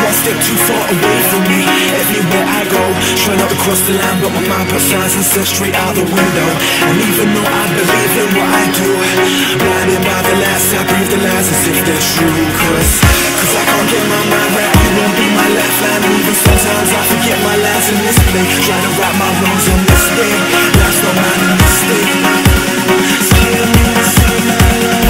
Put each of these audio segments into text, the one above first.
step too far away from me. Everywhere I go, try not to cross the line, but my mind puts signs and says straight out the window. And even though I believe in what I do, blinded by the lights, I breathe the lies as if they're true. Cause I can't get my mind right, you won't be my lifeline. And even sometimes I forget my lines in this play, trying to right my wrongs on this day. Life's not mine a mistake. It's killing me to see my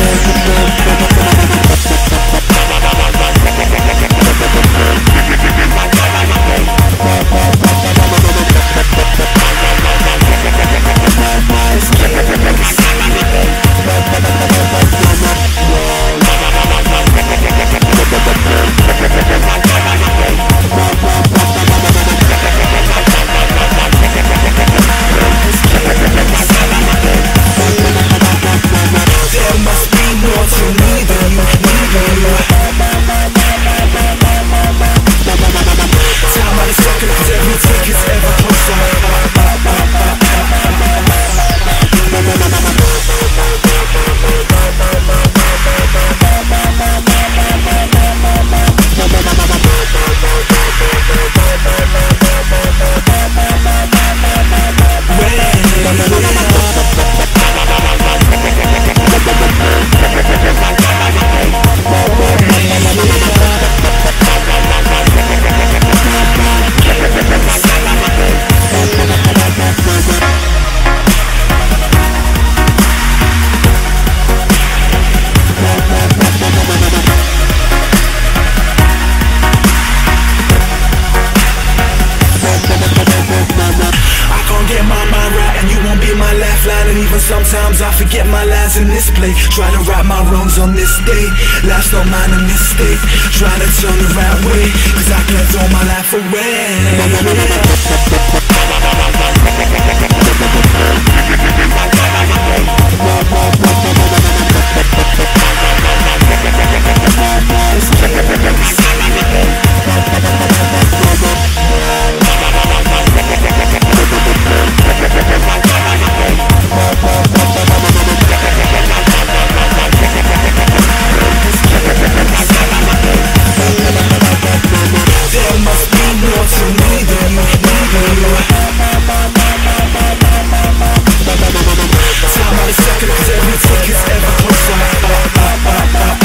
sometimes I forget my lines in this play, try to right my wrongs on this day. Life's not mine a mistake, try to turn the right way, cause I can't throw my life There must be more to me than you. Time out a second, cause every tick is ever closer.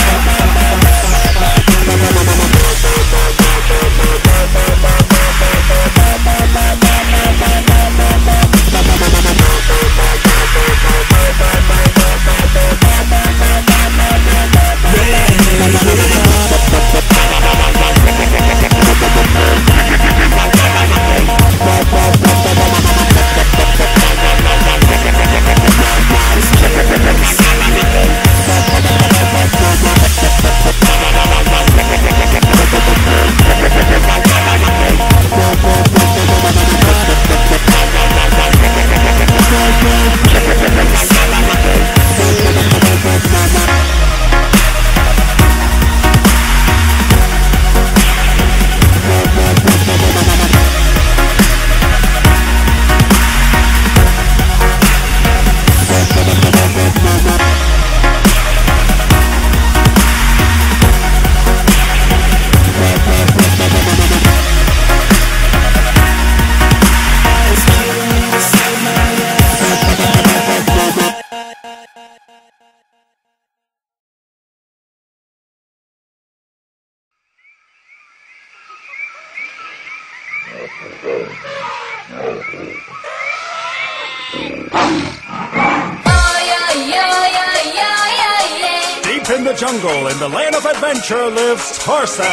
Deep in the jungle, in the land of adventure, lives Tarzan.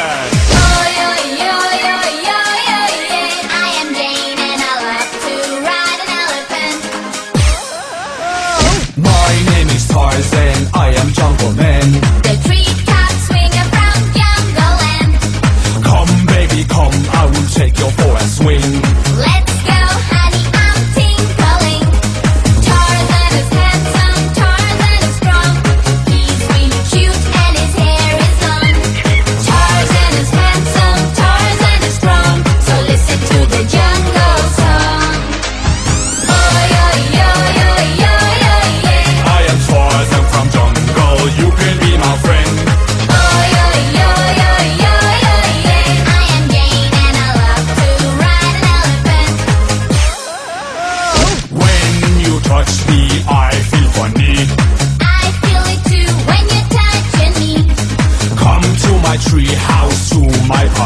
I am Jane and I love to ride an elephant. My name is Tarzan, I am Jungle Man. The treetop swinger from Jungle Land. Come baby, come, I will take you for a swing. Let's go, honey, I'm tinkling. Tarzan is handsome, Tarzan is strong. He's really cute and his hair is long. Tarzan is handsome,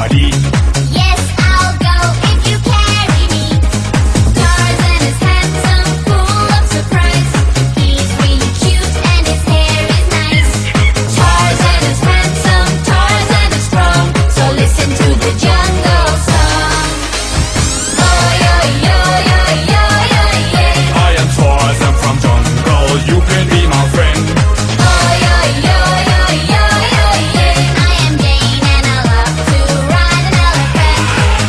party. Yes, I'll go if you carry me. Tarzan is handsome, full of surprise. He's really cute and his hair is nice. Tarzan is handsome, Tarzan is strong. So listen to the jungle song. Oh yo yo yo yo yo yeah. I am Tarzan from jungle, you can be my friend. Oh yo yo yo yo yo yeah. I am Jane and I love to ride an elephant.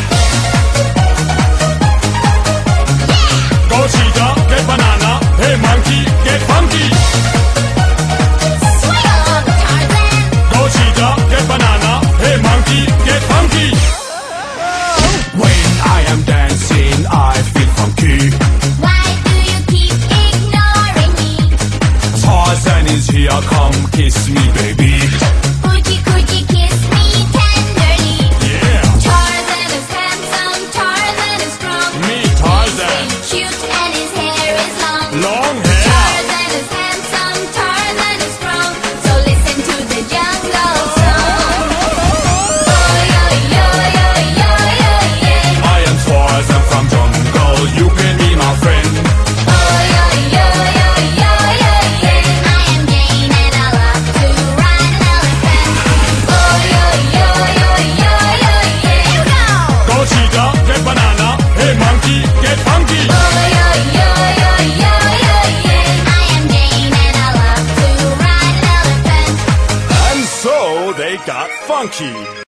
Go cheetah, get banana. Hey monkey, get funky. Swing along, Tarzan. Go cheetah, get banana. Hey monkey, get funky. When I am dancing, I feel funky. Why do you keep ignoring me? Tarzan is here, come kiss me, baby. Could you kiss me tenderly? Yeah, Tarzan is handsome, Tarzan is strong. me Tarzan, He's cute and his hair is long. long hair. Tarzan is handsome, Tarzan is strong. So listen to the jungle song. Oh yo yo yo yo yo yeah. I am Tarzan from jungle, you can be my friend. Oh yo yo yo yo yo yeah. I am Jane and I love to ride an elephant. Oh yo yo yo yo yo yeah. Here we go. Go cheetah, get banana. Hey monkey, get funky. Oh yo yo yo yo yo yeah. I am Jane and I love to ride an elephant. And so they got funky.